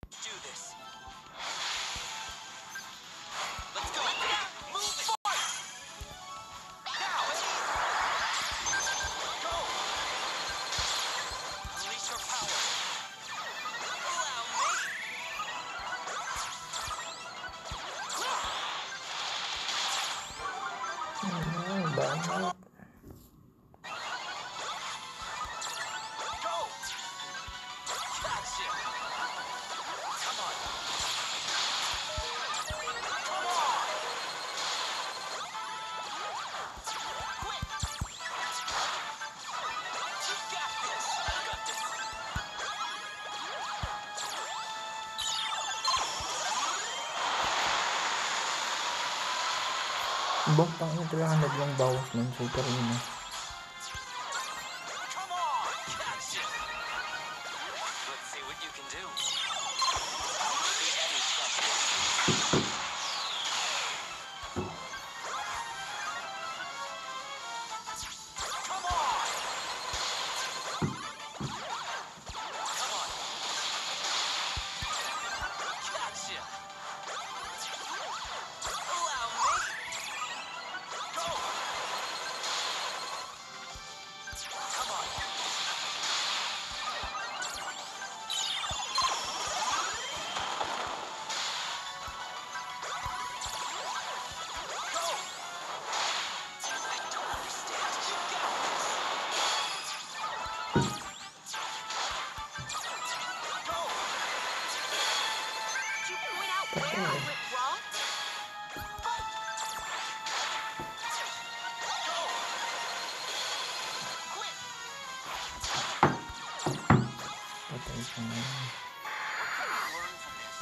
Do this. Let's go. Move it. Now. Go. Unleash your power. Allow me. Banget. Go. Gotcha. Come on. Come on. Quit. You got this. I got this. Botang ini 300 lang bawas ng super ini. Come on. Gotcha. Let's see what you can do. Be any champion. Come on. Come on. Gotcha. Allow me. Go. Come on. Go. I don't understand. You got this. Go. Did you point out where I went wrong? Go. Quit. Patay siya ngayon. Learn from this.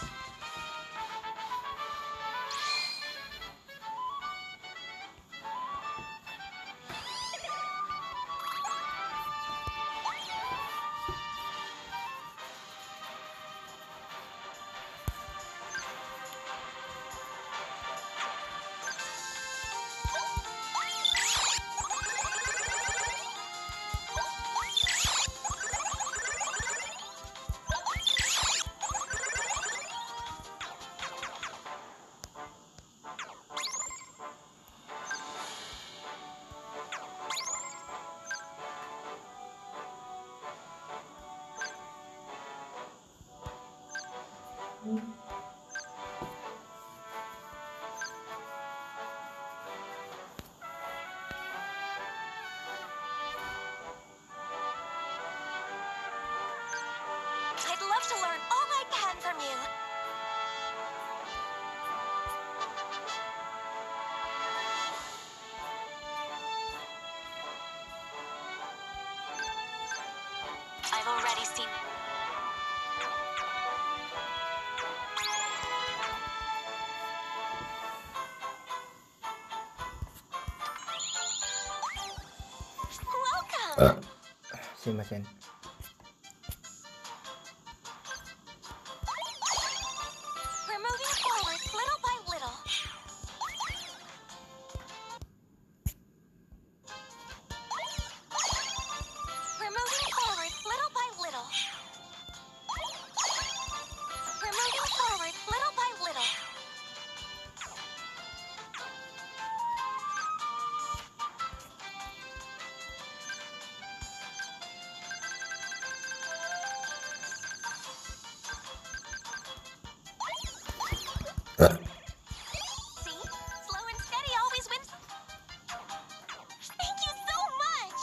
I'd love to learn all I can from you. I've already seen. Welcome. Sumimasen. We're moving forward little by little. We're moving forward little by little. We're moving forward little by little. See? Slow and steady always wins. Thank you so much!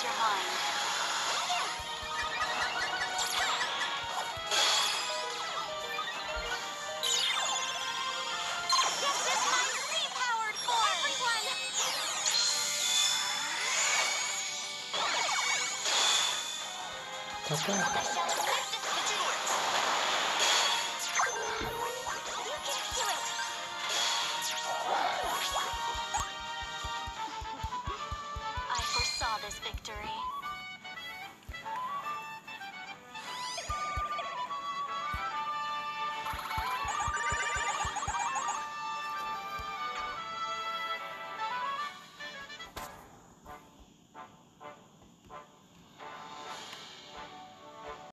your mind. This is my sea-powered form! Everyone! Taka. The shell